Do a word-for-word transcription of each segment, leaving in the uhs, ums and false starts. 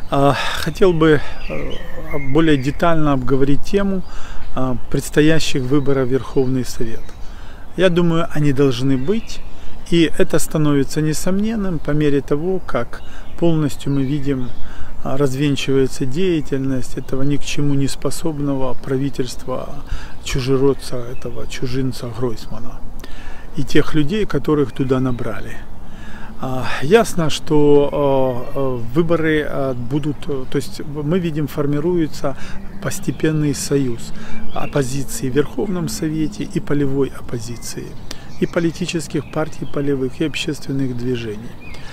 Хотел бы более детально обговорить тему предстоящих выборов в Верховный Совет. Я думаю, они должны быть, и это становится несомненным по мере того, как полностью мы видим, развенчивается деятельность этого ни к чему не способного правительства чужеродца, этого чужинца Гройсмана и тех людей, которых туда набрали. Ясно, что выборы будут, то есть мы видим, формируется постепенный союз оппозиции в Верховном Совете и полевой оппозиции, и политических партий полевых, и общественных движений.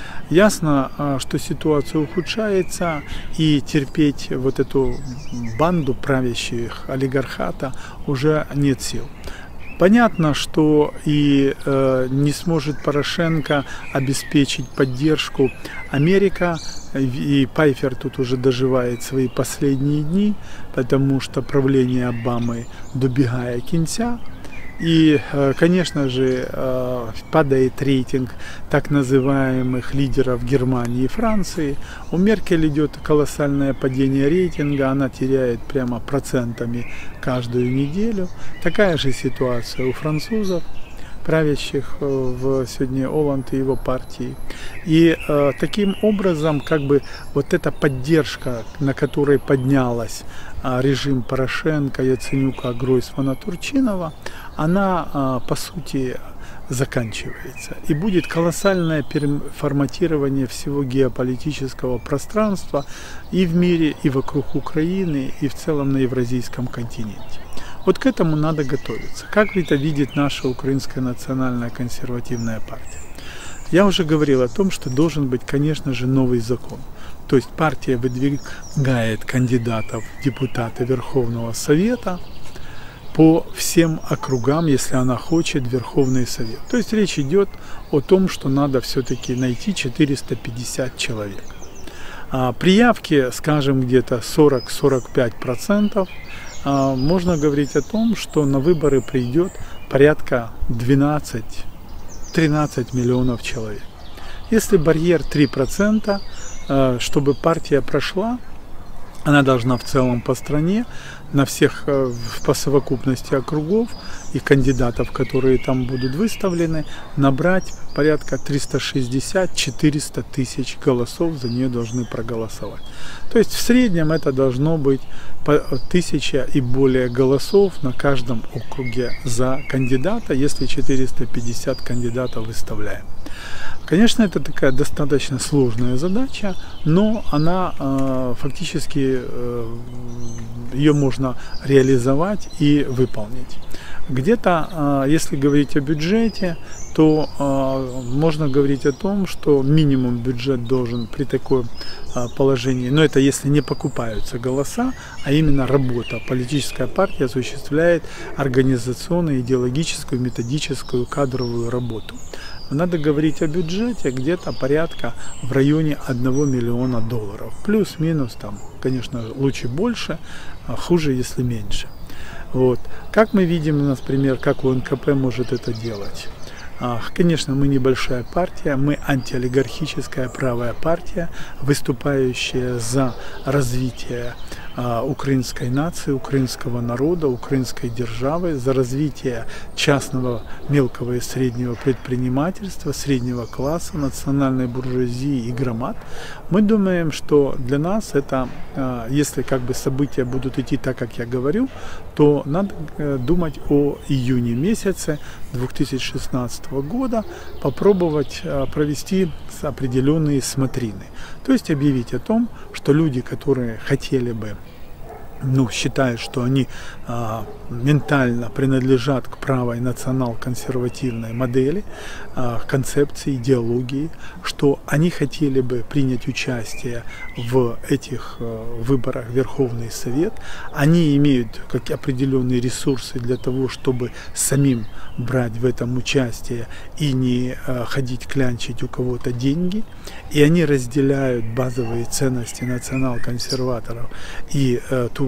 Ясно, что ситуация ухудшается, и терпеть вот эту банду правящих олигархата уже нет сил. Понятно, что и э, не сможет Порошенко обеспечить поддержку Америка, и Пайфер тут уже доживает свои последние дни, потому что правление Обамы добегает конца. И, конечно же, падает рейтинг так называемых лидеров Германии и Франции. У Меркель идет колоссальное падение рейтинга, она теряет прямо процентами каждую неделю. Такая же ситуация у французов, правящих в сегодня Оланд и его партии. И э, таким образом, как бы вот эта поддержка, на которой поднялась э, режим Порошенко, Яценюка, Гройсмана, Турчинова, она э, по сути заканчивается. И будет колоссальное переформатирование всего геополитического пространства и в мире, и вокруг Украины, и в целом на Евразийском континенте. Вот к этому надо готовиться. Как это видит наша Украинская национальная консервативная партия? Я уже говорил о том, что должен быть, конечно же, новый закон. То есть партия выдвигает кандидатов в депутаты Верховного Совета по всем округам, если она хочет, в Верховный Совет. То есть речь идет о том, что надо все-таки найти четыреста пятьдесят человек. А при явке, скажем, где-то сорок — сорок пять процентов, можно говорить о том, что на выборы придет порядка двенадцать-тринадцать миллионов человек. Если барьер три процента, чтобы партия прошла, она должна в целом по стране, на всех, по совокупности округов и кандидатов, которые там будут выставлены, набрать порядка триста шестьдесят — четыреста тысяч голосов, за нее должны проголосовать. То есть в среднем это должно быть тысяча и более голосов на каждом округе за кандидата, если четыреста пятьдесят кандидатов выставляем. Конечно, это такая достаточно сложная задача, но она э, фактически э, ее можно реализовать и выполнить. Где-то, э, если говорить о бюджете, то э, можно говорить о том, что минимум бюджет должен при таком э, положении, но это если не покупаются голоса, а именно работа. Политическая партия осуществляет организационную, идеологическую, методическую, кадровую работу. Надо говорить о бюджете где-то порядка в районе одного миллиона долларов. Плюс-минус, там, конечно, лучше больше, а хуже, если меньше. Вот. Как мы видим, например, как УНКП может это делать? Конечно, мы небольшая партия, мы антиолигархическая правая партия, выступающая за развитие украинской нации, украинского народа, украинской державы, за развитие частного мелкого и среднего предпринимательства, среднего класса, национальной буржуазии и громад. Мы думаем, что для нас это, если как бы события будут идти так, как я говорю, то надо думать о июне месяце две тысячи шестнадцатого года, попробовать провести определенные смотрины. То есть объявить о том, что люди, которые хотели бы, ну, считают, что они а, ментально принадлежат к правой национал-консервативной модели, а, концепции, идеологии, что они хотели бы принять участие в этих а, выборах в Верховный Совет, они имеют как определенные ресурсы для того, чтобы самим брать в этом участие и не а, ходить клянчить у кого-то деньги, и они разделяют базовые ценности национал-консерваторов и а, ту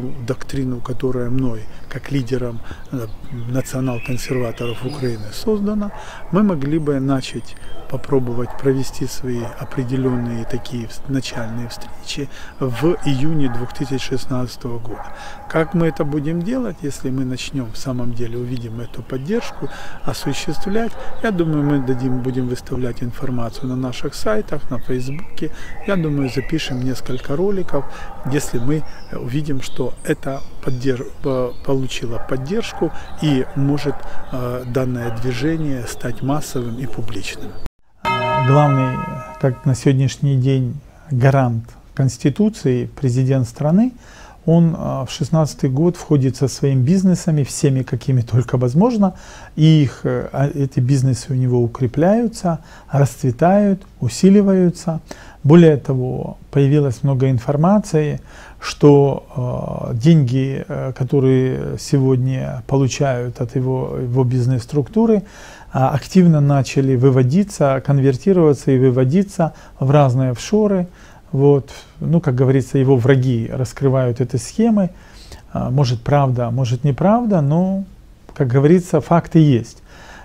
ту доктрину, которая мной, как лидером национал-консерваторов Украины, создана, мы могли бы начать попробовать провести свои определенные такие начальные встречи в июне две тысячи шестнадцатого года. Как мы это будем делать, если мы начнем в самом деле, увидим эту поддержку, осуществлять, я думаю, мы дадим, будем выставлять информацию на наших сайтах, на Фейсбуке. Я думаю, запишем несколько роликов, если мы увидим, что это поддерж... получило поддержку и может э, данное движение стать массовым и публичным. Главный, как на сегодняшний день, гарант Конституции, президент страны, он в шестнадцатый год входит со своими бизнесами, всеми, какими только возможно, и их, эти бизнесы у него укрепляются, расцветают, усиливаются. Более того, появилось много информации, что э, деньги, э, которые сегодня получают от его, его бизнес-структуры, э, активно начали выводиться, конвертироваться и выводиться в разные офшоры. Вот. Ну, как говорится, его враги раскрывают эти схемы. Э, может правда, может неправда, но, как говорится, факты есть.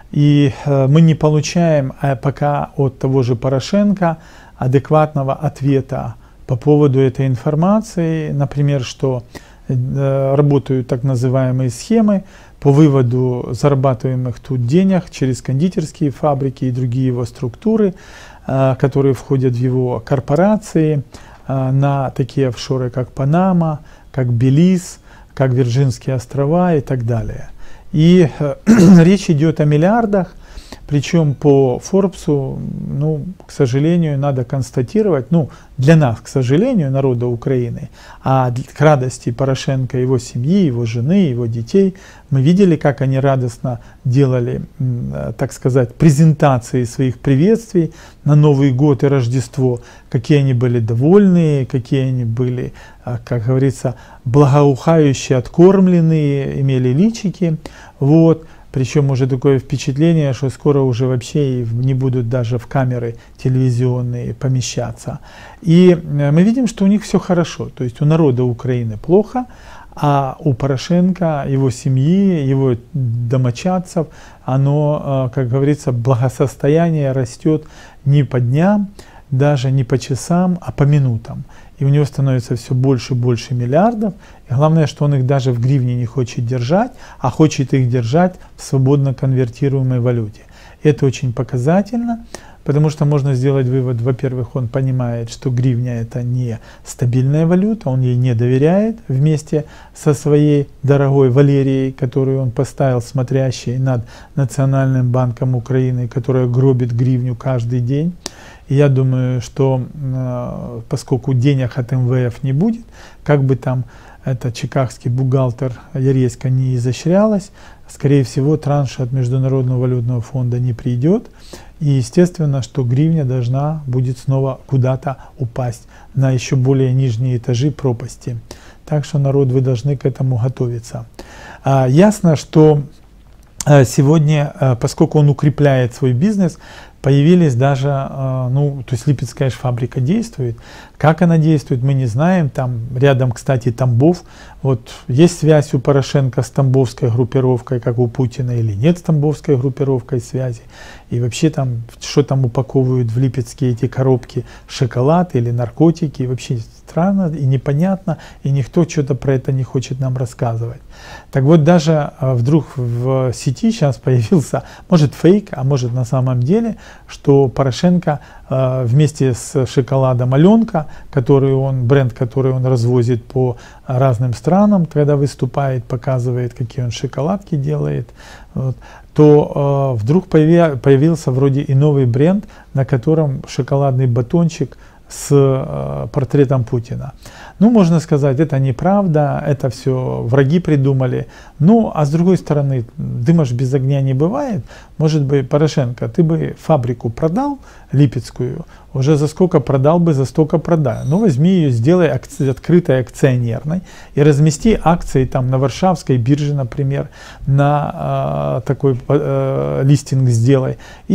И э, мы не получаем э, пока от того же Порошенко адекватного ответа по поводу этой информации, например, что э, работают так называемые схемы по выводу зарабатываемых тут денег через кондитерские фабрики и другие его структуры, э, которые входят в его корпорации, э, на такие офшоры, как Панама, как Белиз, как Вирджинские острова и так далее. И э, речь идет о миллиардах. Причем по Форбсу, ну, к сожалению, надо констатировать, ну, для нас, к сожалению, народа Украины, а к радости Порошенко, его семьи, его жены, его детей, мы видели, как они радостно делали, так сказать, презентации своих приветствий на Новый год и Рождество, какие они были довольные, какие они были, как говорится, благоухающие, откормленные, имели личики, вот. Причем уже такое впечатление, что скоро уже вообще не будут даже в камеры телевизионные помещаться. И мы видим, что у них все хорошо. То есть у народа Украины плохо, а у Порошенко, его семьи, его домочадцев, оно, как говорится, благосостояние растет не по дням, даже не по часам, а по минутам. И у него становится все больше и больше миллиардов. И главное, что он их даже в гривне не хочет держать, а хочет их держать в свободно конвертируемой валюте. Это очень показательно, потому что можно сделать вывод, во-первых, он понимает, что гривня это не стабильная валюта, он ей не доверяет вместе со своей дорогой Валерией, которую он поставил, смотрящей над Национальным банком Украины, которая гробит гривню каждый день. И я думаю, что э, поскольку денег от эм вэ эф не будет, как бы там это чикагский бухгалтер Яресько не изощрялась, скорее всего транш от Международного валютного фонда не придет. И естественно, что гривня должна будет снова куда-то упасть на еще более нижние этажи пропасти. Так что, народ, вы должны к этому готовиться. А, ясно, что а, сегодня, а, поскольку он укрепляет свой бизнес, появились даже, ну, то есть Липецкая же фабрика действует. Как она действует, мы не знаем. Там рядом, кстати, Тамбов. Вот есть связь у Порошенко с тамбовской группировкой, как у Путина, или нет с тамбовской группировкой связи. И вообще там, что там упаковывают в Липецке эти коробки, шоколад или наркотики. И вообще странно и непонятно, и никто что-то про это не хочет нам рассказывать. Так вот, даже вдруг в сети сейчас появился, может фейк, а может на самом деле, что Порошенко э, вместе с шоколадом Аленка, который он, бренд, который он развозит по разным странам, когда выступает, показывает, какие он шоколадки делает, вот, то э, вдруг появи, появился вроде и новый бренд, на котором шоколадный батончик с э, портретом Путина. Ну, можно сказать, это неправда, это все враги придумали. Ну, а с другой стороны, дыма ж без огня не бывает. Может быть, Порошенко, ты бы фабрику продал липецкую, Уже за сколько продал бы, за столько продай. Ну, возьми ее, сделай акци- открытой акционерной и размести акции там на Варшавской бирже, например, на э, такой э, листинг сделай. И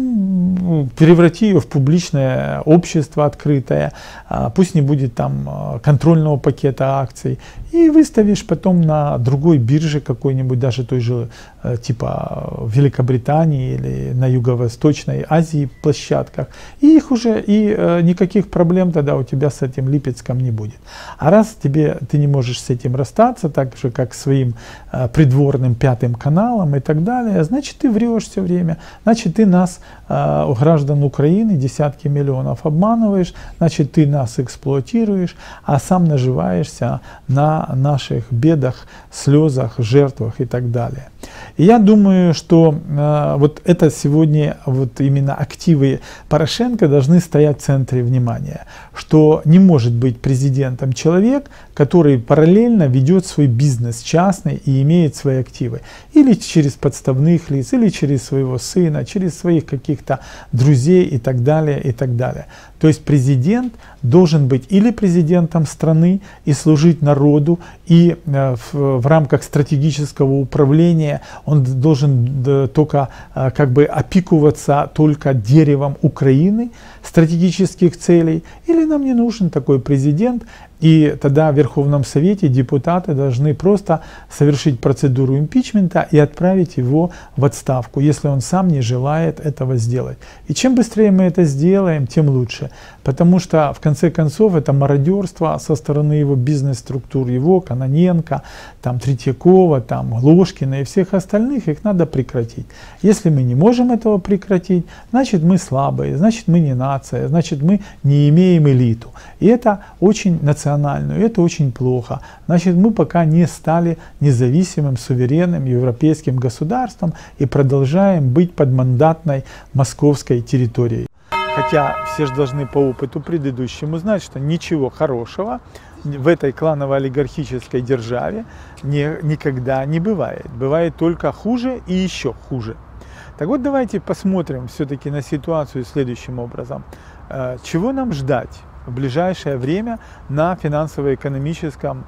потом преврати ее в публичное общество открытое. Э, пусть не будет там контрольного пакета акций. И выставишь потом на другой бирже какой-нибудь, даже той же э, типа в Великобритании или на Юго-Восточной Азии площадках. И их уже и э, никаких проблем тогда у тебя с этим Липецком не будет. А раз тебе ты не можешь с этим расстаться, так же как своим э, придворным пятым каналом и так далее, значит ты врешь все время, значит ты нас, э, граждан Украины, десятки миллионов обманываешь, значит ты нас эксплуатируешь, а сам наживаешься на наших бедах, слезах, жертвах и так далее. И я думаю, что э, вот это сегодня вот именно активы Порошенко должны стоять в центре внимания, что не может быть президентом человек, который параллельно ведет свой бизнес частный и имеет свои активы. Или через подставных лиц, или через своего сына, через своих каких-то друзей и так далее, и так далее. То есть президент должен быть или президентом страны и служить народу, и э, в, в рамках стратегического управления он должен да, только э, как бы опекуваться только деревом Украины, стратегических целей, или нам не нужен такой президент. И тогда в Верховном Совете депутаты должны просто совершить процедуру импичмента и отправить его в отставку, если он сам не желает этого сделать. И чем быстрее мы это сделаем, тем лучше. Потому что, в конце концов, это мародерство со стороны его бизнес-структур, его, Кононенко, там, Третьякова, там, Ложкина и всех остальных, их надо прекратить. Если мы не можем этого прекратить, значит мы слабые, значит мы не нация, значит мы не имеем элиту. И это очень национально. Это очень плохо. Значит, мы пока не стали независимым, суверенным европейским государством и продолжаем быть подмандатной московской территорией. Хотя все же должны по опыту предыдущему знать, что ничего хорошего в этой кланово-олигархической державе не, никогда не бывает. Бывает только хуже и еще хуже. Так вот, давайте посмотрим все-таки на ситуацию следующим образом. Чего нам ждать в ближайшее время на финансово-экономическом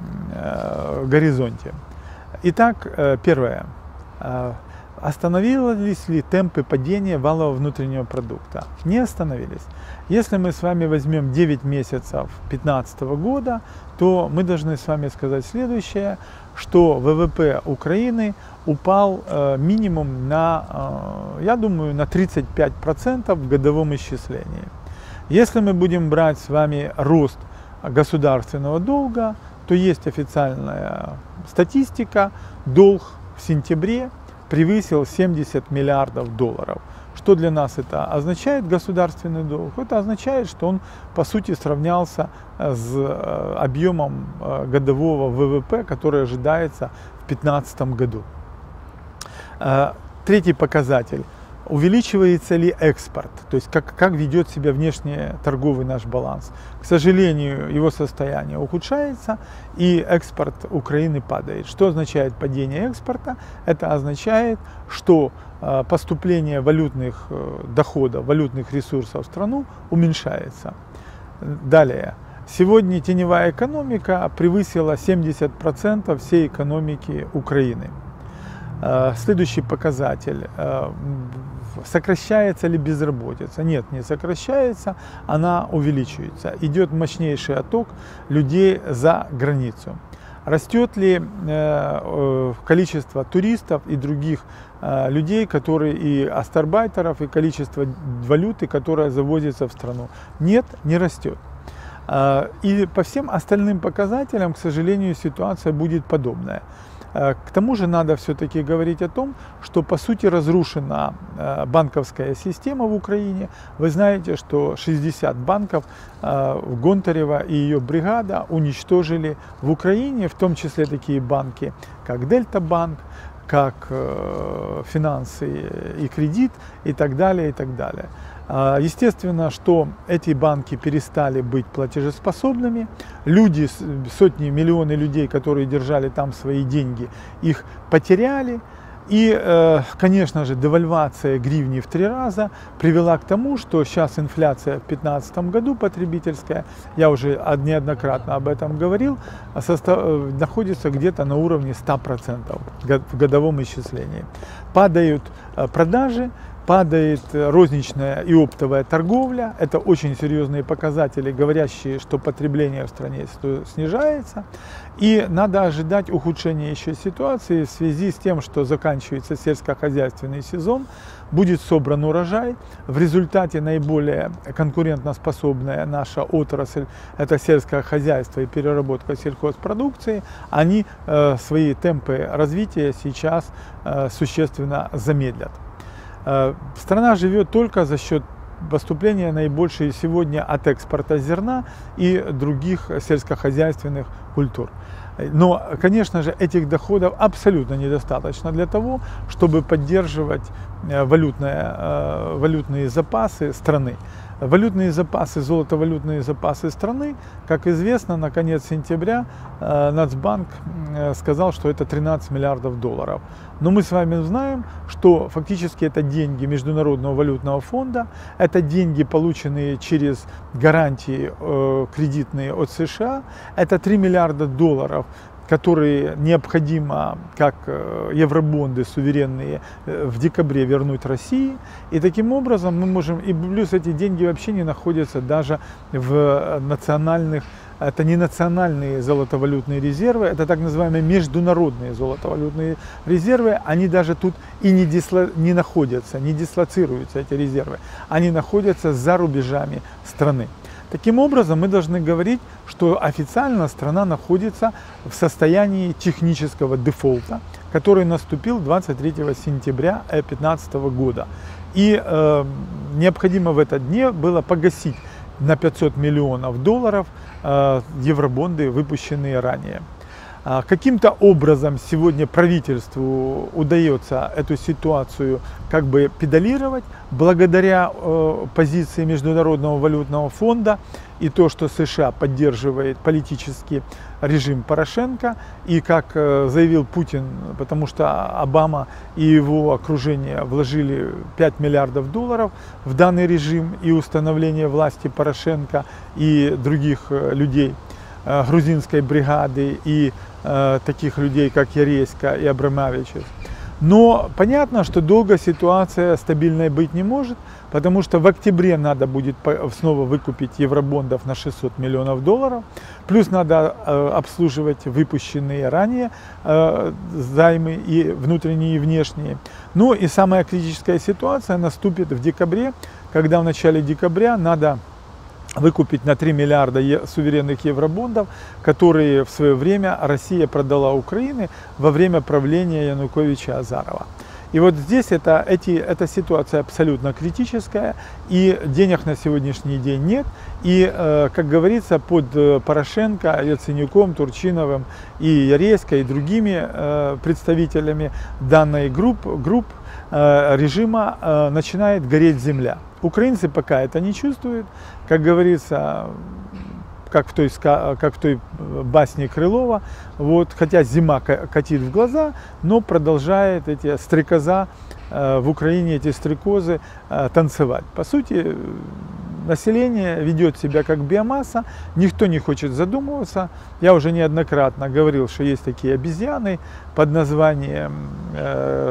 э, горизонте? Итак, э, первое. Э, остановились ли темпы падения валового внутреннего продукта? Не остановились. Если мы с вами возьмем девять месяцев две тысячи пятнадцатого года, то мы должны с вами сказать следующее, что ВВП Украины упал э, минимум на, э, я думаю, на тридцать пять процентов в годовом исчислении. Если мы будем брать с вами рост государственного долга, то есть официальная статистика, долг в сентябре превысил семьдесят миллиардов долларов. Что для нас это означает, государственный долг? Это означает, что он по сути сравнялся с объемом годового ВВП, который ожидается в две тысячи пятнадцатом году. Третий показатель. Увеличивается ли экспорт, то есть как, как ведет себя внешнеторговый наш баланс. К сожалению, его состояние ухудшается и экспорт Украины падает. Что означает падение экспорта? Это означает, что э, поступление валютных э, доходов, валютных ресурсов в страну уменьшается. Далее. Сегодня теневая экономика превысила семьдесят процентов всей экономики Украины. Э, следующий показатель. Э, Сокращается ли безработица? Нет, не сокращается, она увеличивается. Идет мощнейший отток людей за границу. Растет ли э, количество туристов и других э, людей, которые и астарбайтеров, и количество валюты, которая завозится в страну? Нет, не растет. Э, и по всем остальным показателям, к сожалению, ситуация будет подобная. К тому же надо все-таки говорить о том, что по сути разрушена банковская система в Украине. Вы знаете, что шестьдесят банков Гонтарева и ее бригада уничтожили в Украине, в том числе такие банки, как Дельта-банк, как финансы и кредит и так далее, и так далее. Естественно, что эти банки перестали быть платежеспособными. Люди, сотни, миллионы людей, которые держали там свои деньги, их потеряли. И, конечно же, девальвация гривни в три раза привела к тому, что сейчас инфляция в две тысячи пятнадцатом году потребительская, я уже неоднократно об этом говорил, находится где-то на уровне ста процентов в годовом исчислении. Падают продажи, падает розничная и оптовая торговля. Это очень серьезные показатели, говорящие, что потребление в стране снижается. И надо ожидать ухудшения еще ситуации в связи с тем, что заканчивается сельскохозяйственный сезон, будет собран урожай. В результате наиболее конкурентоспособная наша отрасль, это сельское хозяйство и переработка сельхозпродукции, они э, свои темпы развития сейчас э, существенно замедлят. Страна живет только за счет поступления наибольшей сегодня от экспорта зерна и других сельскохозяйственных культур. Но, конечно же, этих доходов абсолютно недостаточно для того, чтобы поддерживать валютные, валютные запасы страны. Валютные запасы, золотовалютные запасы страны, как известно, на конец сентября Нацбанк сказал, что это тринадцать миллиардов долларов. Но мы с вами знаем, что фактически это деньги Международного валютного фонда, это деньги, полученные через гарантии э, кредитные от США, это три миллиарда долларов, которые необходимо, как евробонды суверенные, в декабре вернуть России. И таким образом мы можем, и плюс эти деньги вообще не находятся даже в национальных, это не национальные золотовалютные резервы, это так называемые международные золотовалютные резервы, они даже тут и не, дисло, не находятся, не дислоцируются эти резервы, они находятся за рубежами страны. Таким образом, мы должны говорить, что официально страна находится в состоянии технического дефолта, который наступил двадцать третьего сентября две тысячи пятнадцатого года. И э, необходимо в этот день было погасить на пятьсот миллионов долларов э, евробонды, выпущенные ранее. Каким-то образом сегодня правительству удается эту ситуацию как бы педалировать благодаря э, позиции Международного валютного фонда и то, что США поддерживает политический режим Порошенко. И как э, заявил Путин, потому что Обама и его окружение вложили пять миллиардов долларов в данный режим и установление власти Порошенко и других э, людей, э, грузинской бригады и таких людей, как Яресько и Абрамовичус. Но понятно, что долго ситуация стабильной быть не может, потому что в октябре надо будет снова выкупить евробондов на шестьсот миллионов долларов, плюс надо обслуживать выпущенные ранее займы и внутренние, и внешние. Ну и самая критическая ситуация наступит в декабре, когда в начале декабря надо выкупить на три миллиарда суверенных евробондов, которые в свое время Россия продала Украине во время правления Януковича Азарова. И вот здесь это, эти, эта ситуация абсолютно критическая, и денег на сегодняшний день нет. И, э, как говорится, под Порошенко, Яценюком, Турчиновым и Яресько и другими э, представителями данной групп, групп э, режима э, начинает гореть земля. Украинцы пока это не чувствуют, как говорится, как в той, как в той басне Крылова, вот, хотя зима катит в глаза, но продолжает эти стрекоза э, в Украине, эти стрекозы э, танцевать. По сути, население ведет себя как биомасса, никто не хочет задумываться. Я уже неоднократно говорил, что есть такие обезьяны под названием э,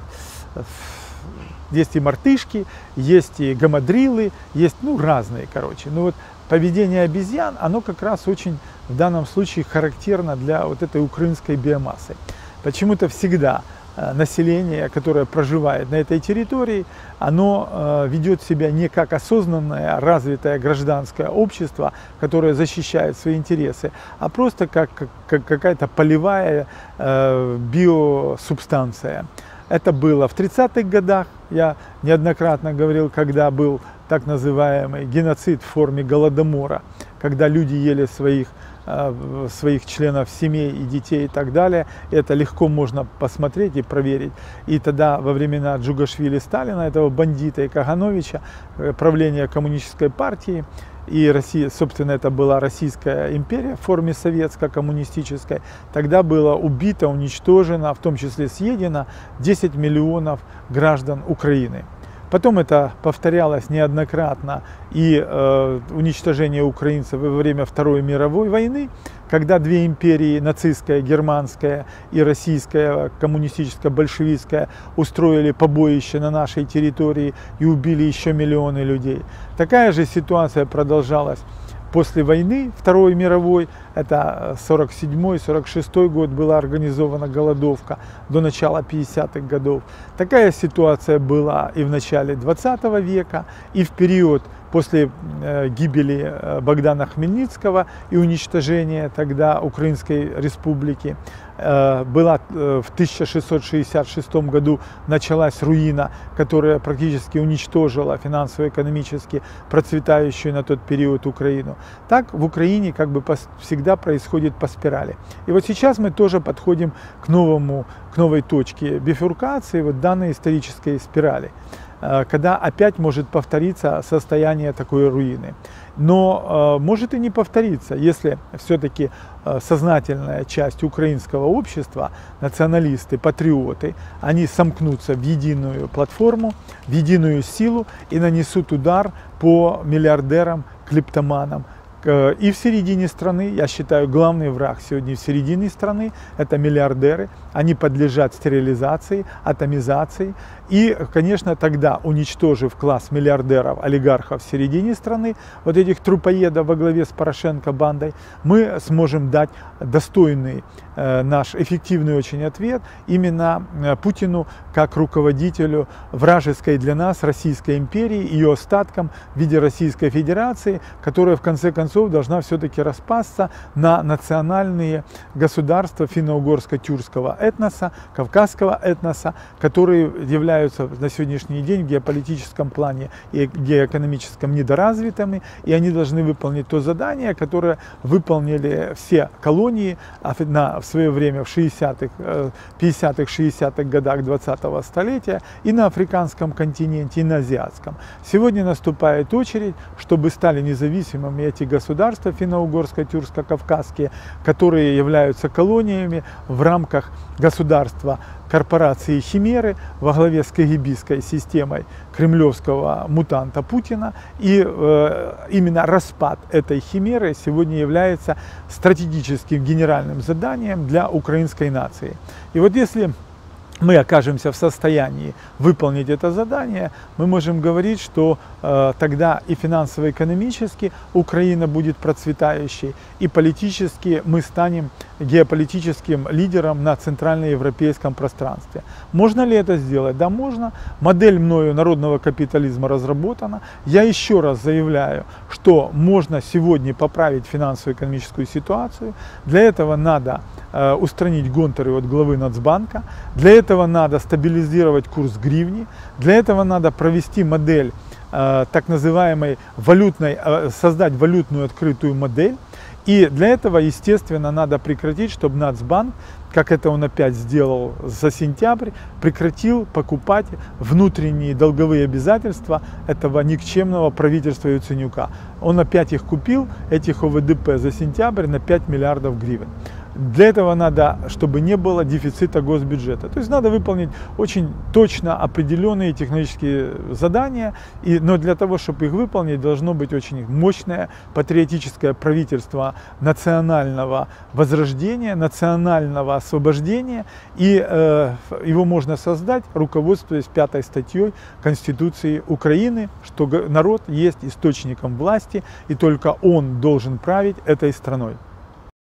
есть и мартышки, есть и гамадрилы, есть, ну, разные, короче. Но вот поведение обезьян, оно как раз очень в данном случае характерно для вот этой украинской биомассы. Почему-то всегда население, которое проживает на этой территории, оно ведет себя не как осознанное, развитое гражданское общество, которое защищает свои интересы, а просто как, как какая-то полевая э, биосубстанция. Это было в тридцатых годах, я неоднократно говорил, когда был так называемый геноцид в форме голодомора, когда люди ели своих, своих членов семей и детей и так далее. Это легко можно посмотреть и проверить. И тогда во времена Джугашвили Сталина, этого бандита и Кагановича, правления коммунистической партии, и Россия, собственно, это была Российская империя в форме советско-коммунистической, тогда было убито, уничтожено, в том числе съедено десять миллионов граждан Украины. Потом это повторялось неоднократно, и э, уничтожение украинцев во время Второй мировой войны, когда две империи, нацистская, германская и российская, коммунистическая, большевистская, устроили побоище на нашей территории и убили еще миллионы людей. Такая же ситуация продолжалась после войны Второй мировой, это сорок седьмой — сорок шестой год, была организована голодовка до начала пятидесятых годов. Такая ситуация была и в начале двадцатого века, и в период после э, гибели э, Богдана Хмельницкого и уничтожения тогда Украинской республики. Э, была э, в тысяча шестьсот шестьдесят шестом году началась руина, которая практически уничтожила финансово-экономически процветающую на тот период Украину. Так в Украине как бы всегда происходит по спирали. И вот сейчас мы тоже подходим к новому, к новой точке бифуркации вот данной исторической спирали, когда опять может повториться состояние такой руины. Но э, может и не повториться, если все-таки э, сознательная часть украинского общества, националисты, патриоты, они сомкнутся в единую платформу, в единую силу и нанесут удар по миллиардерам, клептоманам. И в середине страны, я считаю, главный враг сегодня в середине страны – это миллиардеры. Они подлежат стерилизации, атомизации. И, конечно, тогда, уничтожив класс миллиардеров, олигархов в середине страны, вот этих трупоедов во главе с Порошенко бандой, мы сможем дать достойный э, наш эффективный очень ответ именно э, Путину как руководителю вражеской для нас Российской империи, ее остаткам в виде Российской Федерации, которая в конце концов должна все-таки распасться на национальные государства финно-угорско-тюркского этноса, кавказского этноса, которые являются на сегодняшний день в геополитическом плане и геоэкономическом недоразвитыми, и они должны выполнить то задание, которое выполнили все колонии на, в свое время в шестидесятых, пятидесятых, шестидесятых годах двадцатого столетия и на африканском континенте, и на азиатском. Сегодня наступает очередь, чтобы стали независимыми эти государства финно-угорско-тюркско-кавказские, которые являются колониями в рамках государства корпорации Химеры во главе с кагибистской системой кремлевского мутанта Путина. И э, именно распад этой Химеры сегодня является стратегическим генеральным заданием для украинской нации. И вот если мы окажемся в состоянии выполнить это задание, мы можем говорить, что э, тогда и финансово-экономически Украина будет процветающей, и политически мы станем геополитическим лидером на центральноевропейском пространстве. Можно ли это сделать? Да, можно. Модель мною народного капитализма разработана. Я еще раз заявляю, что можно сегодня поправить финансово-экономическую ситуацию. Для этого надо э, устранить гонторы от главы Нацбанка. Для этого надо стабилизировать курс гривни. Для этого надо провести модель э, так называемой валютной, э, создать валютную открытую модель. И для этого, естественно, надо прекратить, чтобы Нацбанк, как это он опять сделал за сентябрь, прекратил покупать внутренние долговые обязательства этого никчемного правительства Яценюка. Он опять их купил, этих О В Д П, за сентябрь на пять миллиардов гривен. Для этого надо, чтобы не было дефицита госбюджета. То есть надо выполнить очень точно определенные технологические задания, и, но для того, чтобы их выполнить, должно быть очень мощное патриотическое правительство национального возрождения, национального освобождения, и э, его можно создать, руководствуясь пятой статьей Конституции Украины, что народ есть источником власти, и только он должен править этой страной.